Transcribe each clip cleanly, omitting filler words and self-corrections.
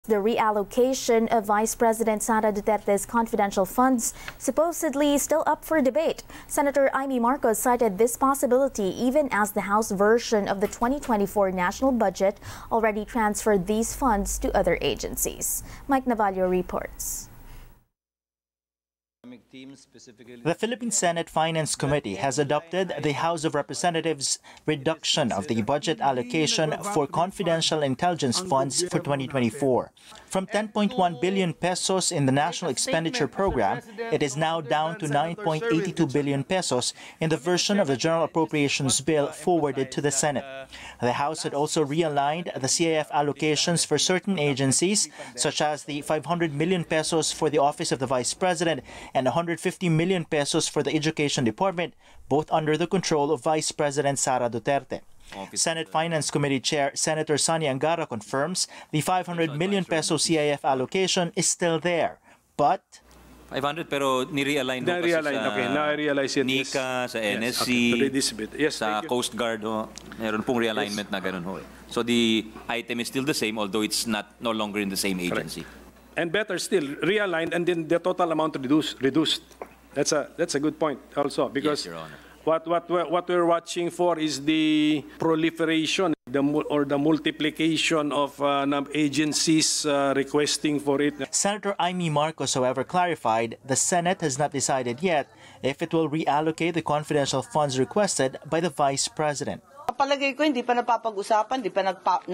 The reallocation of Vice President Sara Duterte's confidential funds supposedly still up for debate. Senator Amy Marcos cited this possibility even as the House version of the 2024 national budget already transferred these funds to other agencies. Mike Navallo reports. The Philippine Senate Finance Committee has adopted the House of Representatives' reduction of the budget allocation for confidential intelligence funds for 2024. From 10.1 billion pesos in the National Expenditure Program, it is now down to 9.82 billion pesos in the version of the General Appropriations Bill forwarded to the Senate. The House had also realigned the CIF allocations for certain agencies, such as the 500 million pesos for the Office of the Vice President and 150 million pesos for the Education Department, both under the control of Vice President Sara Duterte. Senate Finance Committee Chair Senator Sonny Angara confirms the 500 million peso CIF allocation is still there, but 500 pero ni-realign mo kasi sa na-realize yun. NICA, sa NSC, sa Coast Guard, meron pong realignment na ganun ho. So the item is still the same although it's no longer in the same agency. Correct. And better still, realigned and then the total amount reduced. That's a good point also, because yes, Your Honor. What we're watching for is the proliferation or the multiplication of agencies requesting for it. Senator Amy Marcos, however, clarified the Senate has not decided yet if it will reallocate the confidential funds requested by the Vice President. Palagay ko hindi pa napapag-usapan, hindi pa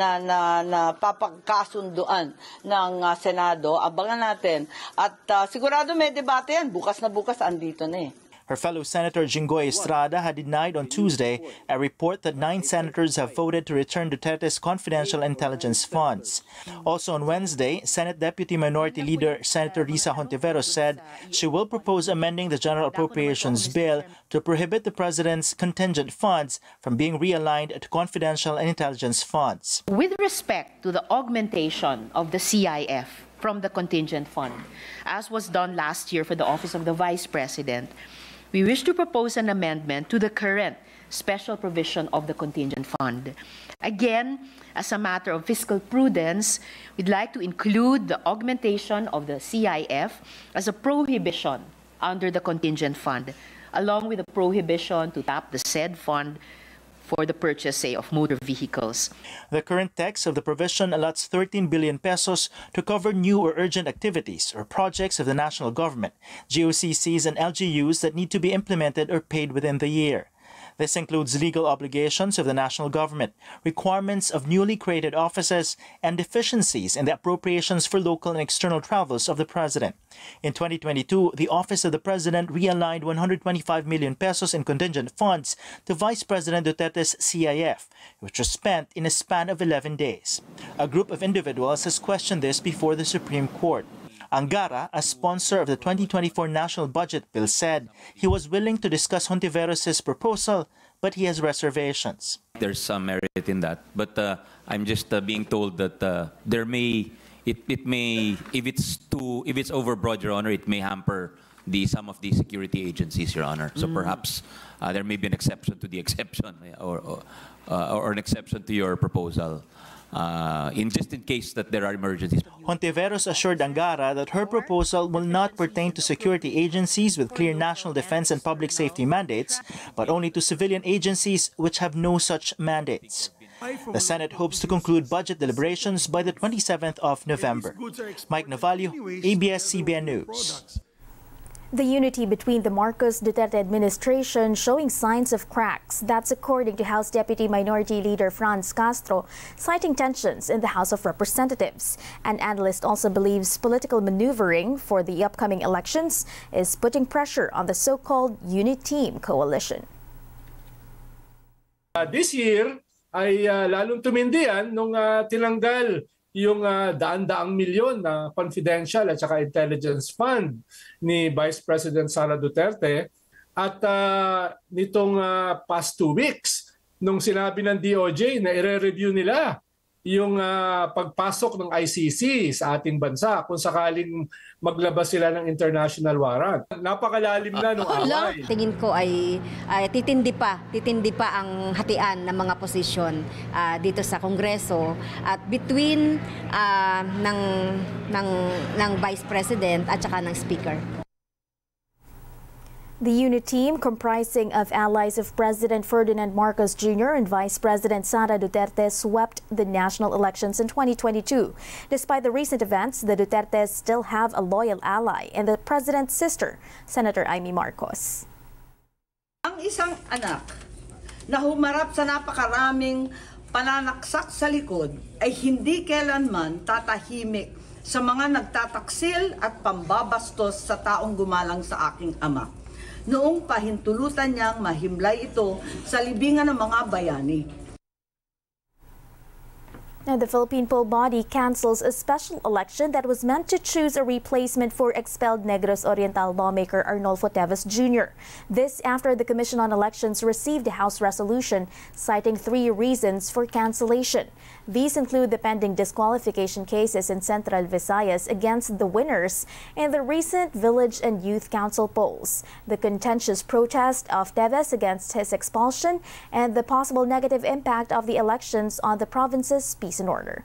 napapagkasunduan ng Senado. Abangan natin. At sigurado may debate yan. Bukas na bukas, andito na eh. Her fellow Senator Jinggoy Estrada had denied on Tuesday a report that 9 senators have voted to return Duterte's confidential intelligence funds. Also on Wednesday, Senate Deputy Minority Leader Senator Risa Hontiveros said she will propose amending the General Appropriations Bill to prohibit the President's contingent funds from being realigned to confidential and intelligence funds. With respect to the augmentation of the CIF from the contingent fund, as was done last year for the Office of the Vice President, we wish to propose an amendment to the current special provision of the contingent fund. Again, as a matter of fiscal prudence, we'd like to include the augmentation of the CIF as a prohibition under the contingent fund, along with a prohibition to tap the said fund for the purchase, say, of motor vehicles. The current text of the provision allots 13 billion pesos to cover new or urgent activities or projects of the national government, GOCCs and LGUs that need to be implemented or paid within the year. This includes legal obligations of the national government, requirements of newly created offices, and deficiencies in the appropriations for local and external travels of the President. In 2022, the Office of the President realigned 125 million pesos in contingent funds to Vice President Duterte's CIF, which was spent in a span of 11 days. A group of individuals has questioned this before the Supreme Court. Angara, a sponsor of the 2024 national budget bill, said he was willing to discuss Hontiveros' proposal, but he has reservations. There's some merit in that, but I'm just being told that it may, if it's overbroad, Your Honor, it may hamper some of the security agencies, Your Honor. So perhaps there may be an exception to the exception, or an exception to your proposal. In case that there are emergencies. Hontiveros assured Angara that her proposal will not pertain to security agencies with clear national defense and public safety mandates, but only to civilian agencies which have no such mandates. The Senate hopes to conclude budget deliberations by the 27th of November. Mike Navallo, ABS-CBN News. The unity between the Marcos Duterte administration showing signs of cracks. That's according to House Deputy Minority Leader Franz Castro, citing tensions in the House of Representatives. An analyst also believes political maneuvering for the upcoming elections is putting pressure on the so-called Unit Team coalition. This year ay lalong tumindi yan nung tinanggal yung daan-daang milyon na confidential at saka intelligence fund ni Vice President Sara Duterte. At nitong past 2 weeks, nung sinabi ng DOJ na i-review nila yung pagpasok ng ICC sa ating bansa kung sakaling maglabas sila ng international warrant. Napakalalim na ng away. Tingin ko ay titindi pa ang hatian ng mga posisyon dito sa Kongreso at between ng Vice President at saka ng Speaker. The unit team, comprising of allies of President Ferdinand Marcos Jr. and Vice President Sara Duterte, swept the national elections in 2022. Despite the recent events, the Dutertes still have a loyal ally in the president's sister, Senator Amy Marcos. Ang isang anak na humarap sa napakaraming pananaksak sa likod ay hindi kailanman tatahimik sa mga nagtataksil at pambabastos sa taong gumalang sa aking ama. Noong pahintulutan niyang mahimlay ito sa libingan ng mga bayani. Now, the Philippine poll body cancels a special election that was meant to choose a replacement for expelled Negros Oriental lawmaker Arnolfo Teves Jr. This after the Commission on Elections received a House resolution citing 3 reasons for cancellation. These include the pending disqualification cases in Central Visayas against the winners and the recent Village and Youth Council polls, the contentious protest of Teves against his expulsion, and the possible negative impact of the elections on the province's peace and order.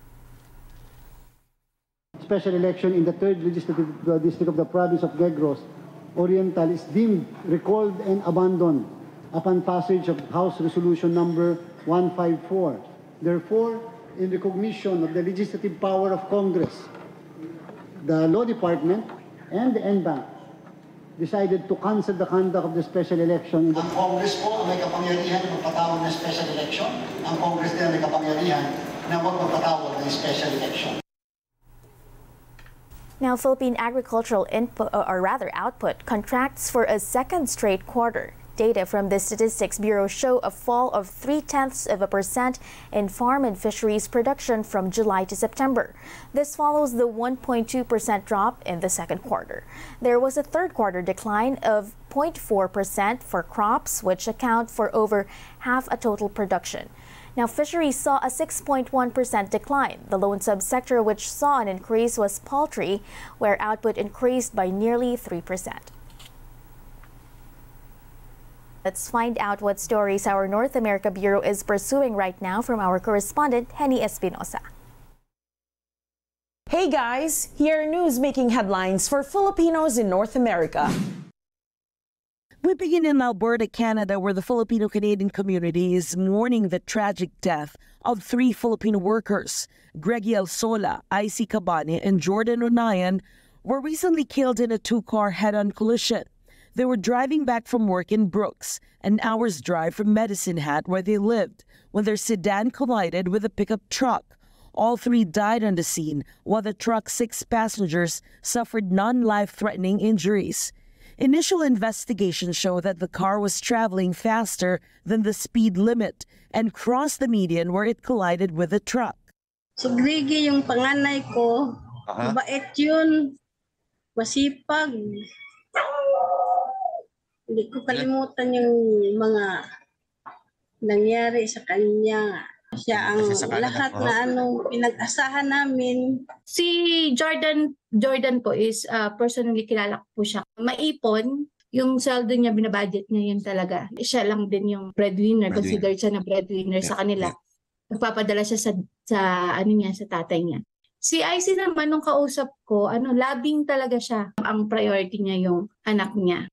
Special election in the 3rd Legislative District of the province of Negros Oriental is deemed recalled and abandoned upon passage of House Resolution number 154. Therefore, in recognition of the legislative power of Congress, the Law Department and the NBank decided to cancel the conduct of the special election. Ang Congress po may kapangyarihan na magpatawag ng special election. Ang Congress din may kapangyarihan na magpapatawag ng special election. Now, Philippine agricultural output contracts for a second straight quarter. Data from the Statistics Bureau show a fall of 0.3% in farm and fisheries production from July to September. This follows the 1.2% drop in the second quarter. There was a third quarter decline of 0.4% for crops, which account for over half a total production. Now, fisheries saw a 6.1% decline. The lone subsector which saw an increase was poultry, where output increased by nearly 3%. Let's find out what stories our North America Bureau is pursuing right now from our correspondent, Henny Espinosa. Hey guys, here are news making headlines for Filipinos in North America. We begin in Alberta, Canada, where the Filipino-Canadian community is mourning the tragic death of 3 Filipino workers. Greggy Alsola, Icy Cabane, and Jordan Unayan were recently killed in a 2-car head-on collision. They were driving back from work in Brooks, an hour's drive from Medicine Hat where they lived, when their sedan collided with a pickup truck. All 3 died on the scene, while the truck's 6 passengers suffered non-life-threatening injuries. Initial investigations show that the car was traveling faster than the speed limit and crossed the median where it collided with the truck. Si Greggy yung panganay ko, mabait yun, masipag. Hindi ko kalimutan yung mga nangyari sa kanya. Siya ang lahat na pinag-asahan namin. Si Jordan po is personally kilala ko po siya. Maipon, yung sweldo niya, binabudget niya yun talaga. Siya lang din yung breadwinner, considered siya na breadwinner sa kanila. Nagpapadala siya sa tatay niya. Si Icy naman, nung kausap ko, labing talaga siya. Ang priority niya yung anak niya.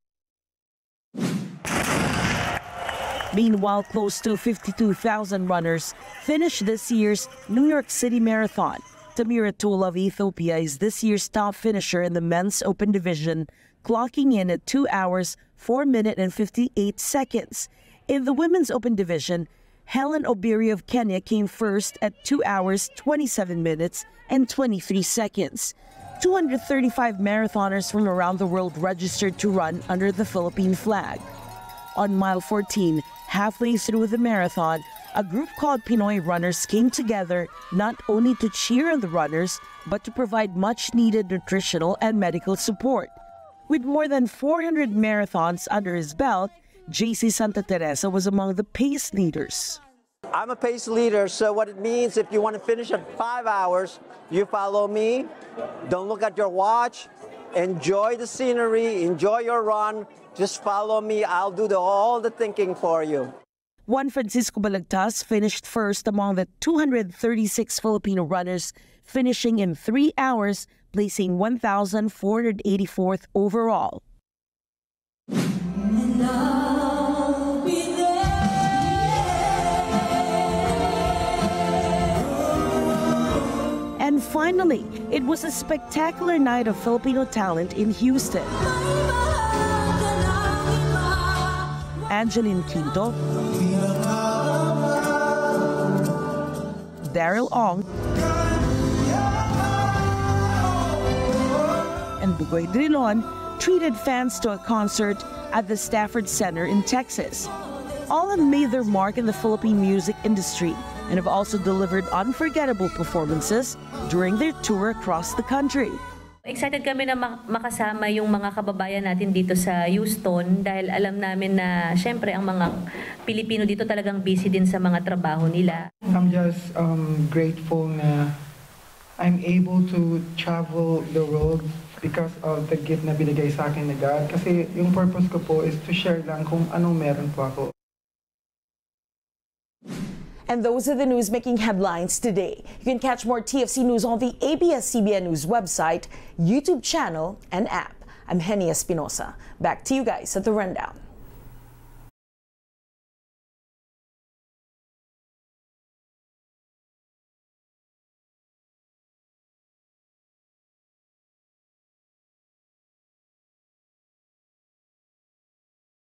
Meanwhile, close to 52,000 runners finished this year's New York City Marathon. Tamira Tool of Ethiopia is this year's top finisher in the men's open division, clocking in at 2 hours, 4 minutes and 58 seconds. In the women's open division, Helen Obiri of Kenya came first at 2 hours, 27 minutes and 23 seconds. 235 marathoners from around the world registered to run under the Philippine flag. On mile 14, halfway through the marathon, a group called Pinoy Runners came together not only to cheer on the runners, but to provide much-needed nutritional and medical support. With more than 400 marathons under his belt, JC Santa Teresa was among the pace leaders. I'm a pace leader, so what it means, if you want to finish at 5 hours, you follow me. Don't look at your watch. Enjoy the scenery, enjoy your run. Just follow me. I'll do all the thinking for you. Juan Francisco Balagtas finished first among the 236 Filipino runners, finishing in 3 hours, placing 1,484th overall. And finally, it was a spectacular night of Filipino talent in Houston. Angeline Quinto, Daryl Ong, and Bugoy Drilon treated fans to a concert at the Stafford Center in Texas. All have made their mark in the Philippine music industry and have also delivered unforgettable performances during their tour across the country. Excited kami na makasama yung mga kababayan natin dito sa Houston dahil alam namin na syempre ang mga Pilipino dito talagang busy din sa mga trabaho nila. I'm just grateful na I'm able to travel the world because of the gift na binigay sa akin ni God. Kasi yung purpose ko po is to share lang kung anong meron po ako. And those are the news making headlines today. You can catch more TFC News on the ABS-CBN News website, YouTube channel, and app. I'm Henia Espinosa. Back to you guys at the Rundown.